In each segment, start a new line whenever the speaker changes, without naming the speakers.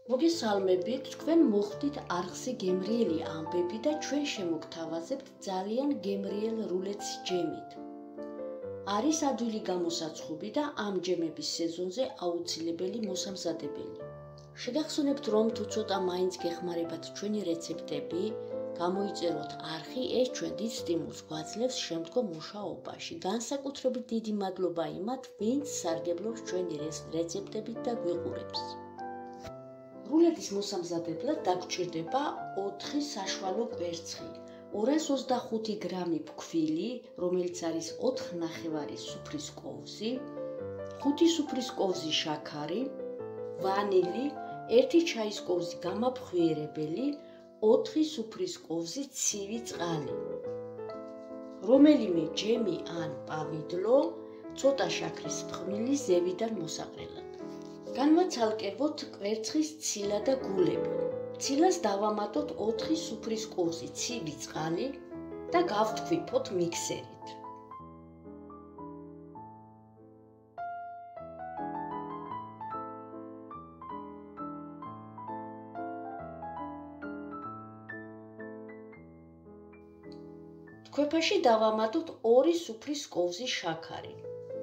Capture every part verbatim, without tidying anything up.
მოგესალმებით, თქვენ მოხდით არხზე გემრიელი ამბები და ჩვენ შემოგთავაზებთ ძალიან გემრიელ რულეტს ჯემით. არის ადვილი გამოსაცხობი და ამ ჯემების სეზონზე აუცილებელი მოსამზადებელი. შეგახსენებთ, რომ თუ ცოტა მაინც გეხმარებათ ჩვენი რეცეპტები, გამოიწეროთ არხი, ეს ჩვენ დიდ სტიმულს გვაძლევს შემდგომ მუშაობაში. განსაკუთრებით დიდი მადლობა იმათ, ვინც სარგებლობს ჩვენი რეცეპტებით და გვიყურებს. რულეტის მოსამზადებლად დაგვრჩება ოთხი საშუალო კვერცხი, ორას ოცდახუთი გრამი ფქვილი, რომელიც არის ოთხ ნახევარი სუფრის კოვზი, ხუთი სუფრის კოვზი შაქარი, ვანილი, ერთი ჩაის კოვზი გამაფხვიერებელი, ოთხი სუფრის კოვზი ცივი წყალი. რომელიმე ჯემი ან პავიდლო, ცოტა შაქრის ფხვნილი ზევიდან მოსაყრელად. განვაცალკევოთ კვერცხის ცილა და გულები. ცილას დავამატოთ ოთხი სუფრის კოვზი ცივი წყალი და გავთქვიფოთ მიქსერით. თქვეფაში დავამატოთ ორი სუფრის კოვზი შაქარი.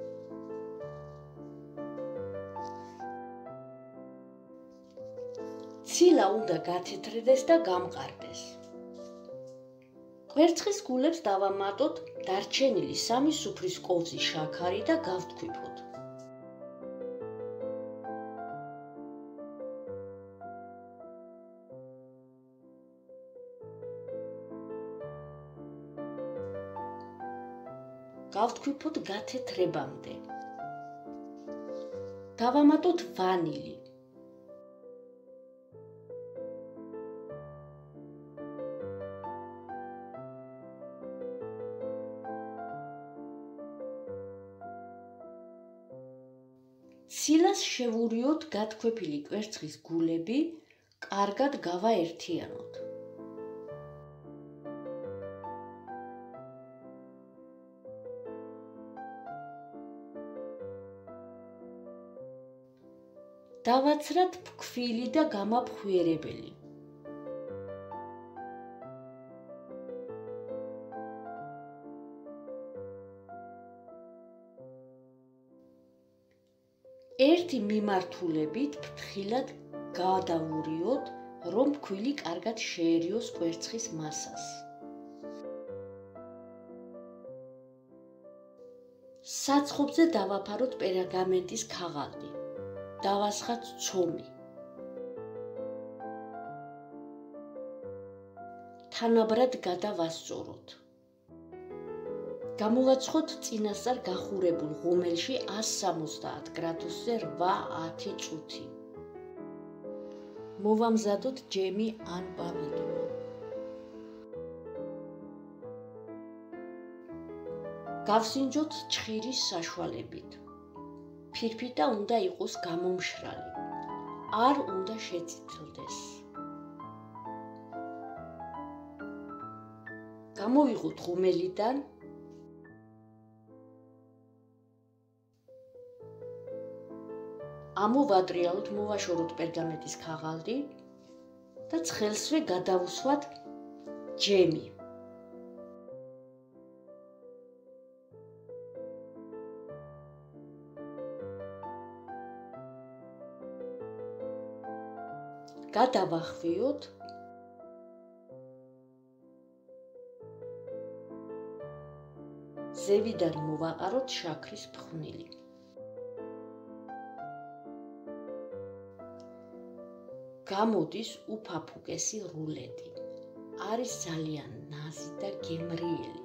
ცილა უნდა გათეთრდეს და გამყარდეს. კვერცხის გულებს დავამატოთ დარჩენილი სამი სუფრის კოვზი შაქარი და გავთქვიფოთ. გავთქვიფოთ გათეთრებამდე. დავამატოთ ვანილი. ცილას შევურიოთ გათქვეფილი კვერცხის გულები, კარგად გავაერთიანოთ. დავაცრათ ფქვილი და გამაფხვიერებელი. ერთი მიმართულებით ფრთხილად გადავურიოთ, რომ ფქვილი კარგად შეერიოს კვერცხის მასას. საცხობზე დავაფაროთ პერგამენტის ქაღალდი. დავასხათ ცომი. თანაბრად გადავასწოროთ. გამოვაცხოთ წინასწარ გახურებულ ღუმელში ას სამოცდაათ გრადუსზე რვა-ათი წუთი. მოვამზადოთ ჯემი ან პავიდლო. გავსინჯოთ ჩხირის საშუალებით. ფირფიტა უნდა იყოს გამომშრალი. არ უნდა შეწითლდეს. გამოვიღოთ ღუმელიდან. ამოვატრიალოთ, მოვაშოროთ პერგამენტის ქაღალდი და ცხელსვე გადავუსვათ ჯემი. გადავახვიოთ. ზევიდან მოვაყაროთ შაქრის ფხვნილი. გამოდის უფაფუკესი რულეტი. არის ძალიან ნაზი და გემრიელი.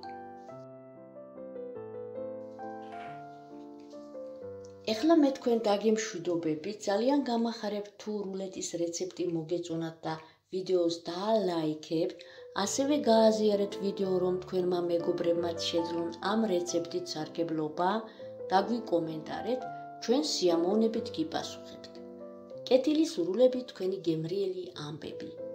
ეხლა მე თქვენ დაგემშვიდობებით, ძალიან გამახარებთ თუ რულეტის რეცეპტი მოგეწონათ და ვიდეოს დაალაიქებთ, ასევე გააზიარეთ ვიდეო, რომ თქვენმა მეგობრებმაც შეძლონ ამ რეცეპტით სარგებლობა, დაგვიკომენტარეთ, ჩვენ სიამოვნებით გიპასუხებთ. კეთილი სურვილებით, თქვენი გემრიელი ამბები.